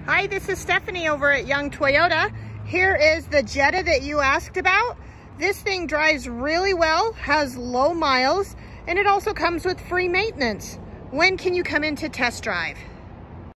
Hi, this is Stephanie over at Young Toyota. Here is the Jetta that you asked about. This thing drives really well, has low miles, and it also comes with free maintenance. When can you come in to test drive?